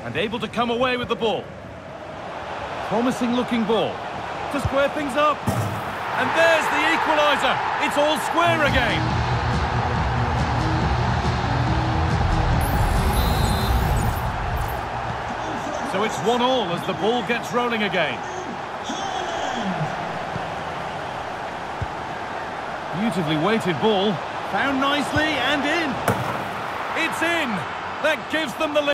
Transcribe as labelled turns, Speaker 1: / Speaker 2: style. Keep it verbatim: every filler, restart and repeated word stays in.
Speaker 1: And able to come away with the ball. Promising looking ball. To square things up. And there's the equaliser. It's all square again. So it's one all as the ball gets rolling again. Beautifully weighted ball. Found nicely and in. It's in. That gives them the lead.